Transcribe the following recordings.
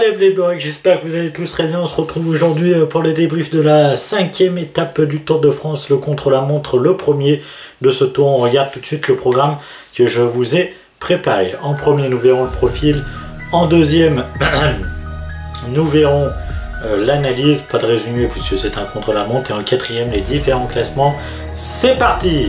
Salut les boys, j'espère que vous allez tous très bien. On se retrouve aujourd'hui pour le débrief de la 5e étape du Tour de France, le contre-la-montre, le premier de ce tour. On regarde tout de suite le programme que je vous ai préparé. En premier, nous verrons le profil. En deuxième, nous verrons l'analyse, pas de résumé puisque c'est un contre-la-montre. Et en quatrième, les différents classements. C'est parti!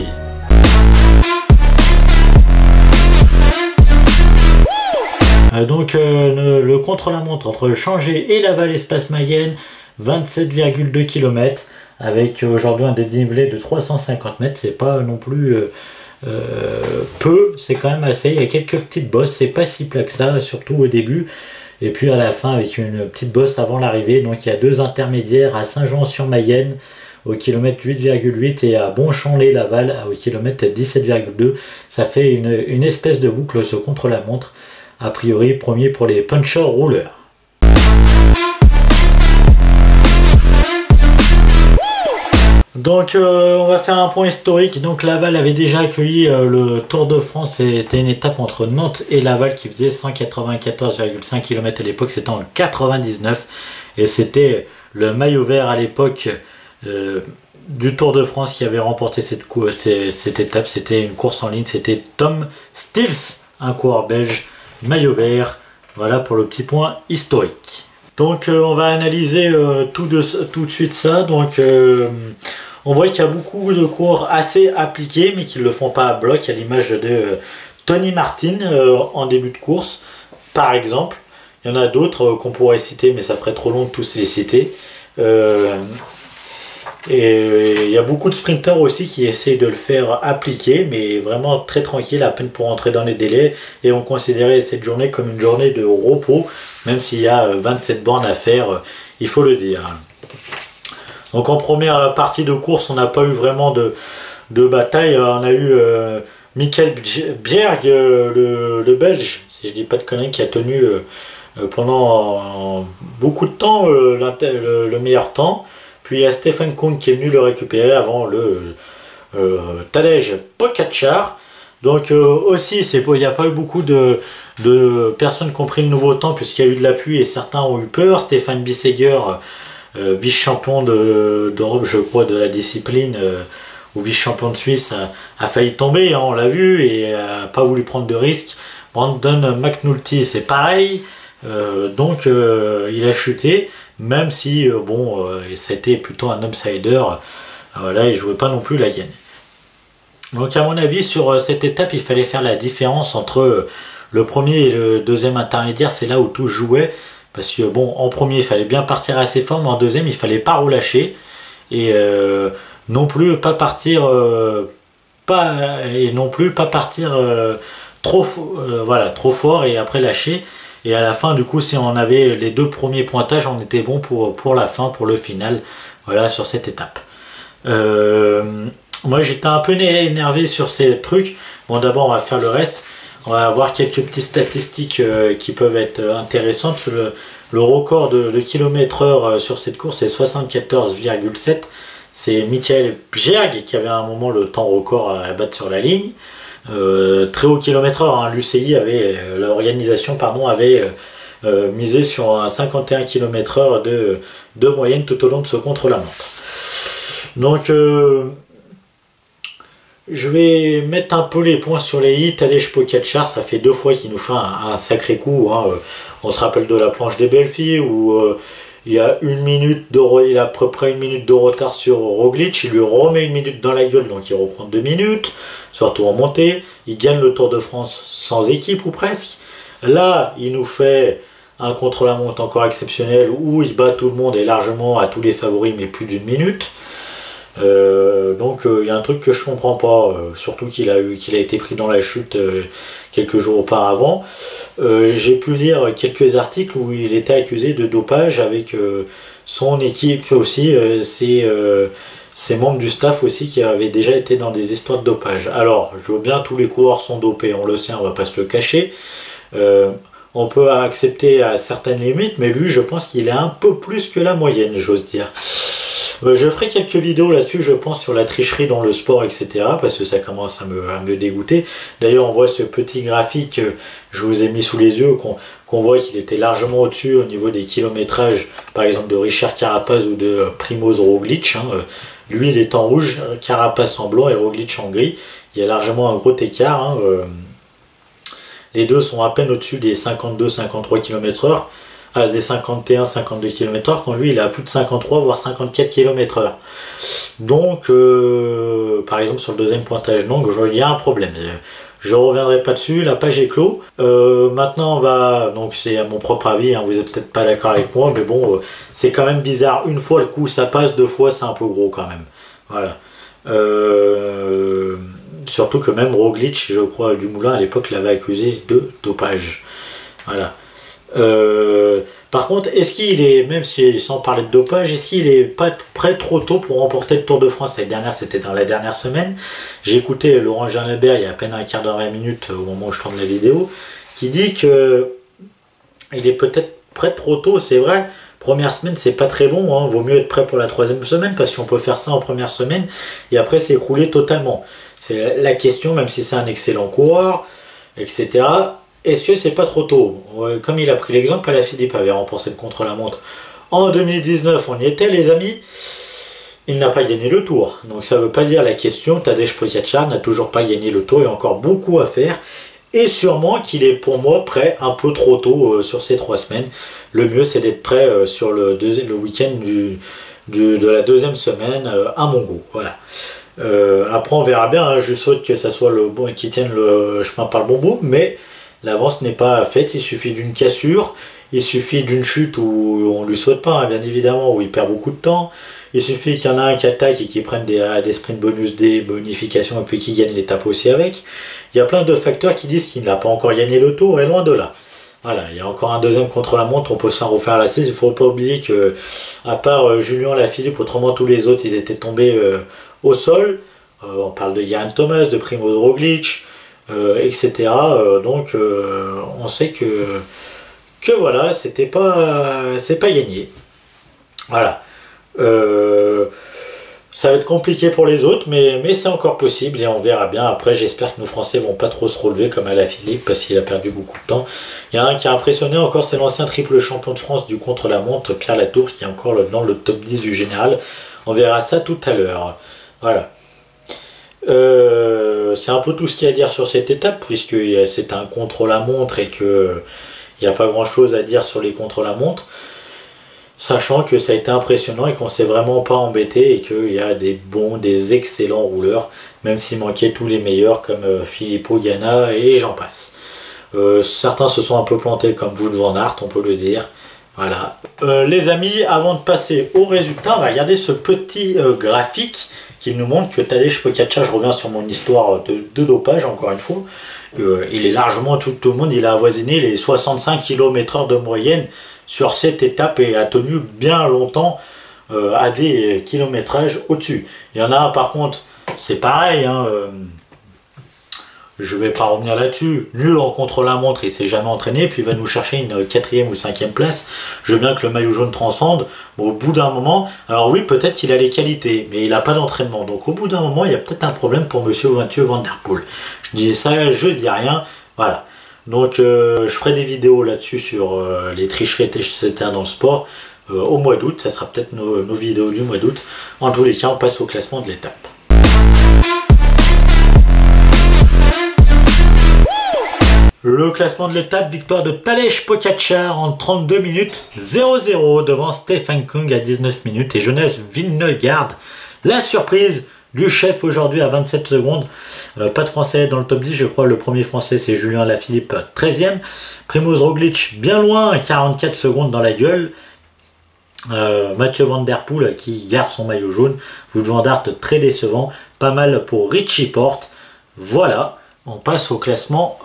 Donc le contre-la-montre entre Changé et Laval Espace Mayenne, 27,2 km avec aujourd'hui un dénivelé de 350 mètres. C'est pas non plus peu, c'est quand même assez. Il y a quelques petites bosses, c'est pas si plat que ça, surtout au début. Et puis à la fin avec une petite bosse avant l'arrivée. Donc il y a deux intermédiaires à Saint-Jean-sur-Mayenne au kilomètre 8,8 et à Bonchamp-les-Laval au kilomètre 17,2. Ça fait une espèce de boucle ce contre-la-montre. A priori, premier pour les punchers rouleurs. Donc, on va faire un point historique. Donc, Laval avait déjà accueilli le Tour de France. C'était une étape entre Nantes et Laval qui faisait 194,5 km à l'époque. C'était en 99. Et c'était le maillot vert à l'époque du Tour de France qui avait remporté cette étape. C'était une course en ligne. C'était Tom Stils, un coureur belge. Maillot vert, voilà pour le petit point historique. Donc on va analyser tout de suite ça. Donc on voit qu'il y a beaucoup de coureurs assez appliqués mais qui ne le font pas à bloc, à l'image de Tony Martin en début de course par exemple. Il y en a d'autres qu'on pourrait citer mais ça ferait trop long de tous les citer. Et il y a beaucoup de sprinteurs aussi qui essaient de le faire appliquer, mais vraiment très tranquille, à peine pour entrer dans les délais. Et on considérait cette journée comme une journée de repos, même s'il y a 27 bornes à faire, il faut le dire. Donc en première partie de course, on n'a pas eu vraiment de bataille. On a eu Michael Bjerg, le Belge, si je dis pas de conneries, qui a tenu pendant beaucoup de temps le meilleur temps. Puis il y a Stefan Kung qui est venu le récupérer avant le Tadej Pogačar. Donc aussi, il n'y a pas eu beaucoup de personnes qui ont pris le nouveau temps puisqu'il y a eu de la pluie et certains ont eu peur. Stéphane Bissegger, vice-champion d'Europe, je crois, de la discipline, ou vice-champion de Suisse, a failli tomber, hein, on l'a vu, et n'a pas voulu prendre de risques. Brandon McNulty, c'est pareil. Donc il a chuté, même si c'était plutôt un outsider, là il jouait pas non plus la gagne. Donc à mon avis sur cette étape il fallait faire la différence entre le premier et le deuxième intermédiaire, c'est là où tout jouait, parce que bon, en premier il fallait bien partir assez fort, mais en deuxième il fallait pas relâcher et non plus pas partir trop fort et après lâcher. Et à la fin, du coup, si on avait les deux premiers pointages, on était bon pour la fin, pour le final, voilà, sur cette étape. Moi, j'étais un peu énervé sur ces trucs. Bon, d'abord, on va faire le reste. On va voir quelques petites statistiques qui peuvent être intéressantes. Le record de kilomètre-heure sur cette course est 74,7. C'est Michael Bjerg qui avait à un moment le temps record à battre sur la ligne. Très haut kilomètre-heure, hein. L'organisation avait misé sur un 51 km/h de moyenne tout au long de ce contre-la-montre. Donc je vais mettre un peu les points sur les hits. Tadej Pogačar, ça fait 2 fois qu'il nous fait un sacré coup, hein. On se rappelle de la planche des belles filles où il a à peu près 1 minute de retard sur Roglic, il lui remet 1 minute dans la gueule, donc il reprend 2 minutes, surtout en montée. Il gagne le Tour de France sans équipe ou presque. Là, il nous fait un contre-la-montre encore exceptionnel où il bat tout le monde et largement à tous les favoris, mais plus d'1 minute. Donc il y a un truc que je comprends pas, surtout qu'il a été pris dans la chute quelques jours auparavant. J'ai pu lire quelques articles où il était accusé de dopage avec son équipe aussi, ses membres du staff aussi qui avaient déjà été dans des histoires de dopage. Alors je veux bien, tous les coureurs sont dopés, on le sait, on va pas se le cacher. On peut accepter à certaines limites, mais lui je pense qu'il est un peu plus que la moyenne, j'ose dire. Je ferai quelques vidéos là-dessus, je pense, sur la tricherie dans le sport, etc. Parce que ça commence à me dégoûter. D'ailleurs, on voit ce petit graphique, je vous ai mis sous les yeux, qu'on voit qu'il était largement au-dessus au niveau des kilométrages, par exemple de Richard Carapaz ou de Primoz Roglic. Lui, il est en rouge, Carapaz en blanc et Roglic en gris. Il y a largement un gros écart. Les deux sont à peine au-dessus des 52-53 km/h. Des 51-52 km/h, quand lui il est à plus de 53 voire 54 km/h. Donc par exemple sur le deuxième pointage donc il y a un problème. Je reviendrai pas dessus, la page est clos. Maintenant on va, donc c'est à mon propre avis, vous n'êtes peut-être pas d'accord avec moi, mais bon c'est quand même bizarre. Une fois le coup ça passe, deux fois c'est un peu gros quand même. Voilà. Surtout que même Roglic, je crois, Dumoulin à l'époque l'avait accusé de dopage. Voilà. Par contre, est-ce qu'il est, même si sans parler de dopage, est-ce qu'il est pas prêt trop tôt pour remporter le Tour de France? L'année dernière, c'était dans la dernière semaine. J'ai écouté Laurent Jalabert il y a à peine un quart d'heure, 20 minutes au moment où je tourne la vidéo, qui dit que il est peut-être prêt trop tôt. C'est vrai, première semaine c'est pas très bon, vaut mieux être prêt pour la troisième semaine parce qu'on peut faire ça en première semaine et après s'écrouler totalement. C'est la question, même si c'est un excellent coureur, etc. Est-ce que c'est pas trop tôt? Comme il a pris l'exemple, Alaphilippe avait remporté le contre-la-montre en 2019, on y était les amis, il n'a pas gagné le Tour. Donc ça ne veut pas dire la question, Tadej Pogačar n'a toujours pas gagné le Tour, il y a encore beaucoup à faire. Et sûrement qu'il est pour moi prêt un peu trop tôt sur ces 3 semaines. Le mieux c'est d'être prêt sur le week-end de la deuxième semaine à mon goût. Voilà. Après on verra bien, je souhaite que ça soit le bon qui tienne le chemin par le bon bout, mais l'avance n'est pas faite, il suffit d'une cassure, il suffit d'une chute où on ne lui souhaite pas, bien évidemment, où il perd beaucoup de temps. Il suffit qu'il y en a un qui attaque et qui prenne des sprints bonus, des bonifications et puis qui gagne l'étape aussi avec. Il y a plein de facteurs qui disent qu'il n'a pas encore gagné le Tour et loin de là. Voilà, il y a encore un deuxième contre-la-montre, on peut se faire refaire la 16. Il ne faut pas oublier que, à part Julien Alaphilippe, autrement tous les autres, ils étaient tombés au sol. On parle de Geraint Thomas, de Primoz Roglic, etc. Donc on sait que voilà, c'est pas gagné. Voilà. Ça va être compliqué pour les autres, mais c'est encore possible et on verra bien. Après, j'espère que nos Français vont pas trop se relever comme Alaphilippe parce qu'il a perdu beaucoup de temps. Il y a un qui a impressionné encore, c'est l'ancien triple champion de France du contre-la-montre, Pierre Latour, qui est encore dans le top 10 du général. On verra ça tout à l'heure. Voilà. C'est un peu tout ce qu'il y a à dire sur cette étape, puisque c'est un contre-la-montre et qu'il n'y a pas grand chose à dire sur les contre-la-montre, sachant que ça a été impressionnant et qu'on s'est vraiment pas embêté et qu'il y a des excellents rouleurs, même s'il manquait tous les meilleurs comme Filippo Ganna et j'en passe. Certains se sont un peu plantés comme Wout van Aert, on peut le dire. Voilà. Les amis, avant de passer au résultat, on va regarder ce petit graphique qui nous montre que Tadej Pogačar, je reviens sur mon histoire de dopage encore une fois, il est largement, tout le monde, il a avoisiné les 65 km/h de moyenne sur cette étape et a tenu bien longtemps à des kilométrages au-dessus. Il y en a un par contre, c'est pareil, je vais pas revenir là-dessus, nul en contre-la-montre, il s'est jamais entraîné, puis il va nous chercher une 4e ou 5e place. Je veux bien que le maillot jaune transcende, bon, au bout d'un moment, alors oui, peut-être qu'il a les qualités, mais il n'a pas d'entraînement, donc au bout d'un moment, il y a peut-être un problème pour monsieur Mathieu Van Der Poel. Je dis ça, je dis rien, voilà. Donc je ferai des vidéos là-dessus sur les tricheries, etc. dans le sport au mois d'août, ça sera peut-être nos vidéos du mois d'août. En tous les cas, on passe au classement de l'étape. Le classement de l'étape, victoire de Tadej Pogačar en 32 minutes 00 devant Stefan Kung à 19 minutes et Jonas Vingegaard. La surprise du chef aujourd'hui à 27 secondes. Pas de français dans le top 10, je crois. Le premier français c'est Julien Alaphilippe, 13e. Primoz Roglic bien loin, 44 secondes dans la gueule. Mathieu Van Der Poel qui garde son maillot jaune. Wout van Aert très décevant. Pas mal pour Richie Porte. Voilà, on passe au classement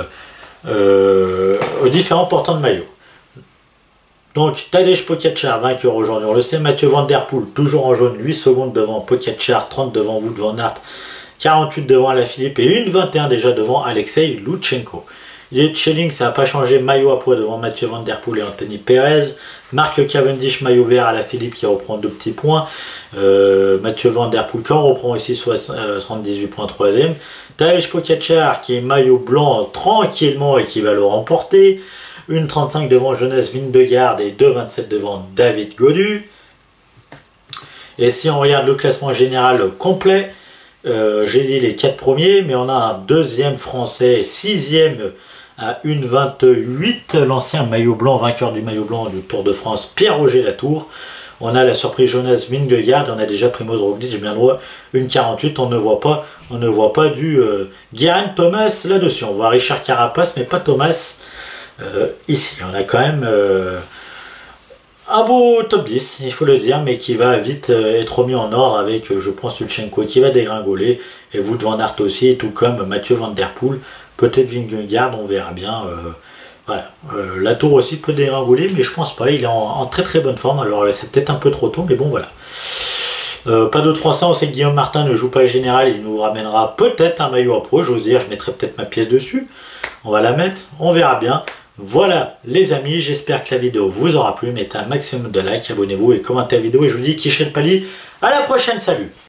aux différents portants de maillot. Donc Tadej Pogačar vainqueur aujourd'hui, on le sait. Mathieu Van Der Poel toujours en jaune, 8 secondes devant Pogačar, 30 devant Wout van Aert, 48 devant Alaphilippe et une 21 déjà devant Alexei Loutchenko. Jett Schelling, ça n'a pas changé, maillot à poids devant Mathieu Van Der Poel et Anthony Perez. Marc Cavendish, maillot vert à la Philippe qui reprend 2 petits points. Mathieu Van Der Poel qui en reprend aussi 78 points 3ème. Tadej Pogačar qui est maillot blanc tranquillement et qui va le remporter. 1,35 devant Jonas Vingegaard et 2,27 devant David Gaudu. Et si on regarde le classement général complet, j'ai dit les 4 premiers, mais on a un deuxième français, 6ème à 1,28, l'ancien maillot blanc, vainqueur du maillot blanc du Tour de France, Pierre-Roger Latour. On a la surprise Jonas Vingegaard, on a déjà Primož Roglič bien loin, 1,48, on ne voit pas du Geraint Thomas là-dessus. On voit Richard Carapace, mais pas Thomas ici. On a quand même un beau top 10, il faut le dire, mais qui va vite être remis en ordre avec, je pense, Tulchenko qui va dégringoler, et Wout van Aert aussi, tout comme Mathieu Van Der Poel, peut-être Vingegaard, on verra bien. Voilà. Latour aussi peut dégringoler, mais je pense pas, il est en très très bonne forme, alors c'est peut-être un peu trop tôt, mais bon voilà. Pas d'autres Français, on sait que Guillaume Martin ne joue pas le général, il nous ramènera peut-être un maillot à pro, j'ose dire, je mettrai peut-être ma pièce dessus, on va la mettre, on verra bien. Voilà les amis, j'espère que la vidéo vous aura plu, mettez un maximum de likes, abonnez-vous et commentez la vidéo, et je vous dis Kishel Pali, à la prochaine, salut!